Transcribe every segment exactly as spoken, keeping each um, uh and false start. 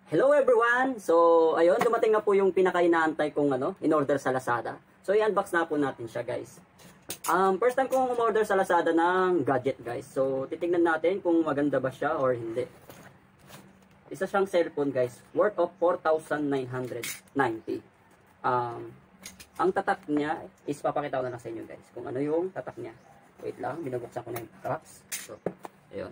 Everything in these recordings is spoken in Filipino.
Hello everyone! So, ayun, dumating na po yung pinaka-inaantay kong ano, in-order sa Lazada. So, i-unbox na po natin siya, guys. Um, first time kong umorder sa Lazada ng gadget, guys. So, titingnan natin kung maganda ba siya or hindi. Isa siyang cellphone, guys. Worth of four thousand nine hundred ninety. Um, ang tatak niya is papakita ko na lang sa inyo, guys. Kung ano yung tatak niya. Wait lang, binubuksan ko na yung box. So, ayun.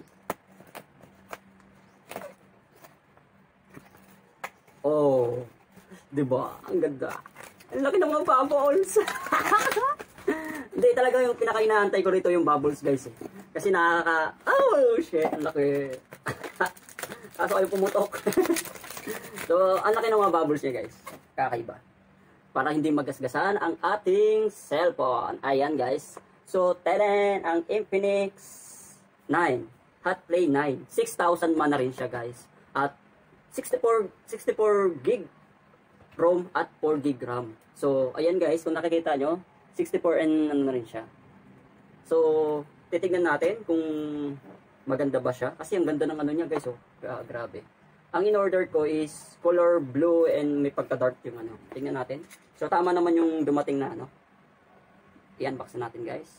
Oh, 'di ba? Ang ganda. Ang laki ng mga bubbles. Hindi talaga yung pinaka-inaantay ko rito yung bubbles, guys. Eh. Kasi nakaka oh, shit, ang laki. Kaso ay pumutok. So, ang laki ng mga bubbles niya, guys. Kakaiba. Para hindi magasgasan ang ating cellphone. Ayan, guys. So, tenen ang Infinix nine, Hot Play nine. six thousand man na rin siya, guys. At sixty-four gig ROM at four gig RAM. So, ayan guys, kung nakikita nyo, sixty-four and ano na rin siya. So, titignan natin kung maganda ba siya. Kasi ang ganda ng ano niya guys, oh. Gra grabe. Ang in-order ko is color blue and may pagka-dark yung ano. Tingnan natin. So, tama naman yung dumating na ano. I-unbox na natin guys.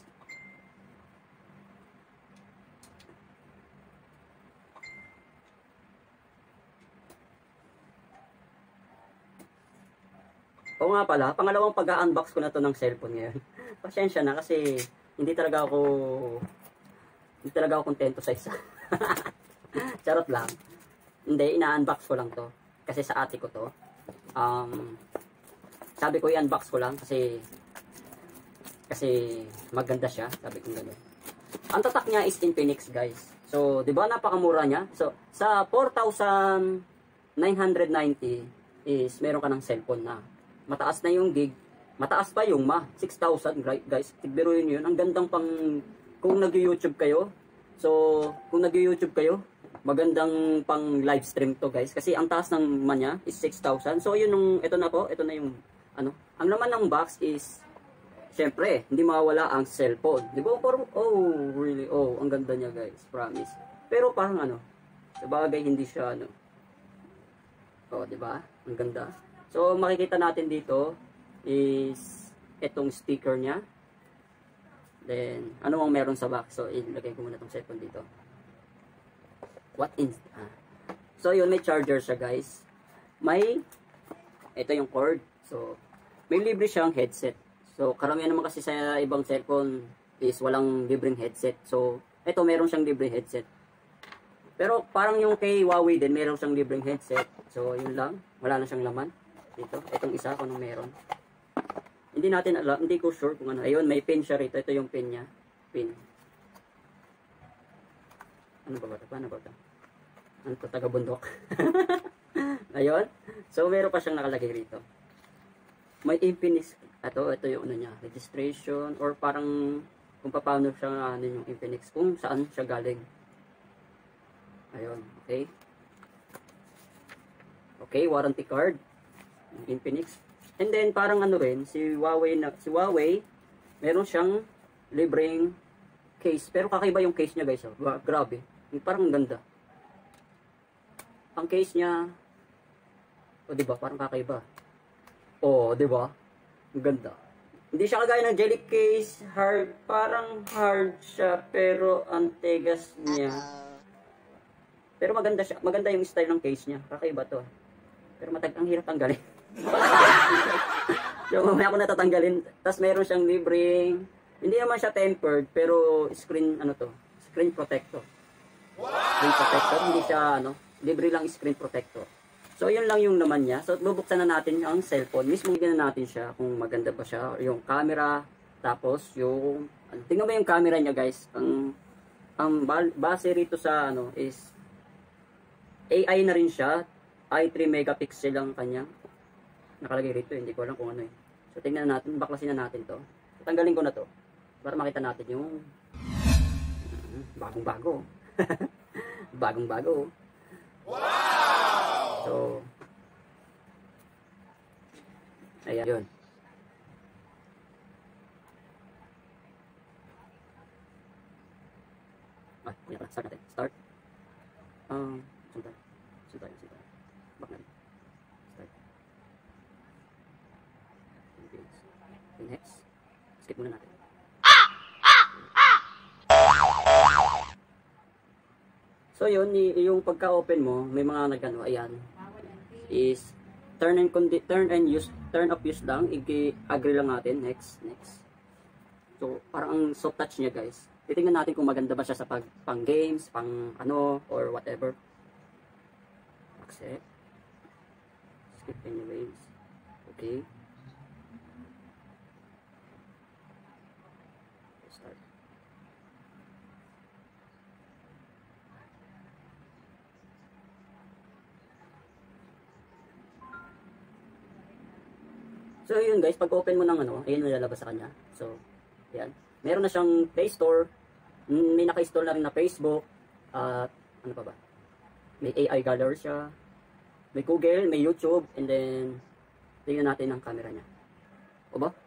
Oo nga pala, pangalawang pag-unbox ko na to ng cellphone ngayon. Pasensya na kasi hindi talaga ako hindi talaga ako kontento sa isa. Charot lang. Hindi, ina-unbox ko lang to. Kasi sa ate ko to. Um, sabi ko i-unbox ko lang kasi kasi maganda siya. Sabi ko gano'n. Ang tatak niya is Infinix guys. So, di ba napakamura niya? So, sa four thousand nine hundred ninety is meron ka ng cellphone na mataas na yung gig, mataas pa yung ma, six thousand guys, tigbiruin yun, ang gandang pang, kung nag-YouTube kayo, so, kung nag-YouTube kayo, magandang pang live stream to guys, kasi ang taas ng ma niya is six thousand, so yun nung, ito na po, ito na yung, ano, ang laman ng box is, syempre, hindi mawawala ang cellphone, di ba, parang, oh, really, oh, ang ganda niya guys, promise, pero parang ano, sabagay hindi siya, ano, oh, di ba, ang ganda. So, makikita natin dito is itong sticker niya. Then, ano ang meron sa box? So, ilagay ko muna itong cellphone dito. What in... Ah. So, yun, may charger siya, guys. May... Ito yung cord. So, may libre siyang headset. So, karamihan naman kasi sa ibang cellphone is walang libreng headset. So, ito, meron siyang libreng headset. Pero, parang yung kay Huawei din, meron siyang libreng headset. So, yun lang. Wala na siyang laman. Ito, itong isa kung anong meron. Hindi natin alam, hindi ko sure kung ano. Ayun, may pin siya rito. Ito yung pin niya. Pin. Ano ba ba ito? Paano ba ito? Ano ito? Taga-bundok. Ayun. So, meron pa siyang nakalagay rito. May Infinix. Ito, ito yung ano niya. Registration or parang kung paano siya ano yung Infinix. Kung saan siya galing. Ayun. Okay. Okay, warranty card. Infinix. And then parang ano rin si Huawei na si Huawei meron siyang libreng case pero kakaiba yung case niya guys, oh. Grabe. Parang ganda. Ang case niya o oh, di ba parang kakaiba. Oh, di ba? Ang ganda. Hindi siya kagaya ng jelly case, hard, parang hard siya pero ang tigas niya. Pero maganda siya, maganda yung style ng case niya. Kakaiba to. Pero matag ang hirap tanggalin. So, mamaya ako natatanggalin. Tapos meron siyang libreng, hindi naman siya tempered, pero screen, ano to, screen protector. Screen protector, hindi siya, ano, libre lang screen protector. So, yun lang yung naman niya. So, bubuksan na natin ang cellphone. Mismo tingnan natin siya kung maganda ba siya. Yung camera, tapos yung, ano, tingnan mo yung camera niya guys. Ang, ang base rito sa, ano, is, A I na rin siya. I three megapixel lang kanya. Nakalagay rito, hindi ko alam kung ano eh. So, tingnan natin, baklasin na natin to. So, tanggalin ko na to. Para makita natin yung uh, bagong-bago. Bagong-bago. Wow! So, ayan, yun. Ah, yan pala, start natin. Start. Um, sundan. Sundan, sundan. Back na. Start. Okay, next. Skip muna natin. So yun, yung pagka-open mo, may mga nagano, ayan, is turn and condi turn and use, turn off use lang, i-agree lang natin, next, next. So, parang ang soft touch niya guys. Titingnan natin kung maganda ba siya sa pag, pang games, pang ano, or whatever. Accept. Skip anyways. Okay. Start. So yun guys, pag open mo ng ano, ayun lalabas sa kanya. So, yan. Meron na siyang Play Store, may naka-install na rin na Facebook, at uh, ano pa ba? May A I gallery siya, may Google, may YouTube, and then tingnan natin ang camera niya. O ba?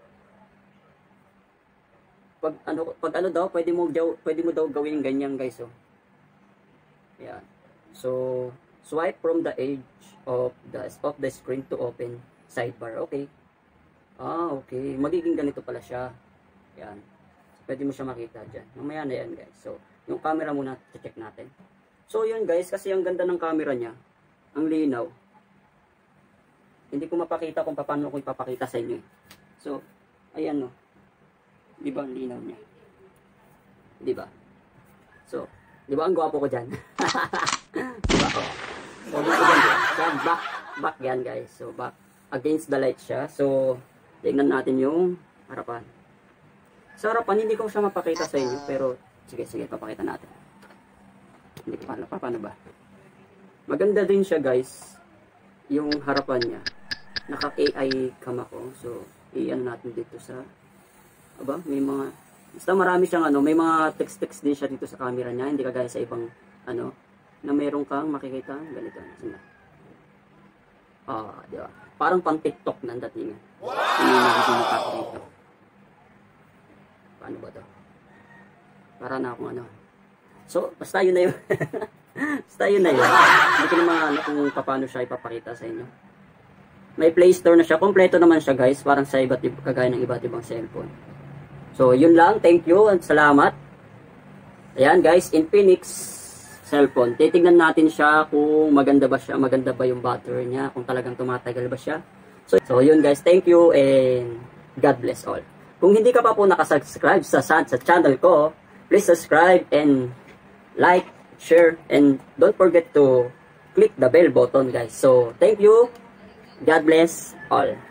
Pag ano, pag ano daw, pwede mo daw, pwede mo daw gawin ganyan guys, oh. Yan. So, swipe from the edge of the of the screen to open sidebar. Okay. Ah, okay. Magiging ganito pala siya. Yan. So, pwede mo siya makita dyan. Mamaya na yan, guys. So, yung camera muna, check natin. So, yun, guys. Kasi ang ganda ng camera niya. Ang linaw. Hindi ko mapakita kung paano ko ipapakita sa inyo. So, ayan, no. Di ba ang linaw niya? Di ba? So, di ba ang gwapo ko dyan? Di ba? Oh. So, dito dyan. Yan, back. Back yan, guys. So, back. Against the light siya. So, tingnan natin yung harapan. Sa harapan, hindi ko siya mapakita sa inyo, pero sige, sige, papakita natin. Hindi ko paano, paano ba? Maganda din siya, guys. Yung harapan niya. Naka-A I cam ako. So, iyan natin dito sa, aba, may mga, basta marami siyang ano, may mga text-text din siya dito sa camera niya. Hindi kagaya sa ibang, ano, na meron kang makikita. Ganito. Sige. Ah, di ba? Parang pang TikTok na datingan. Wow! Dito. Paano ba to? Para na akong ano. So, basta yun na yun. Basta yun na yun. Hindi ko naman ano kung paano siya ipapakita sa inyo. May Play Store na siya. Kompleto naman siya guys. Parang sa iba't ibang, kagaya ng iba't ibang cellphone. So, yun lang. Thank you at salamat. Ayan guys, Infinix cellphone. Titignan natin siya kung maganda ba siya, maganda ba yung battery niya, kung talagang tumatagal ba siya. So, so yun guys, thank you and God bless all. Kung hindi ka pa po nakasubscribe sa, sa channel ko, please subscribe and like, share, and don't forget to click the bell button guys. So, thank you. God bless all.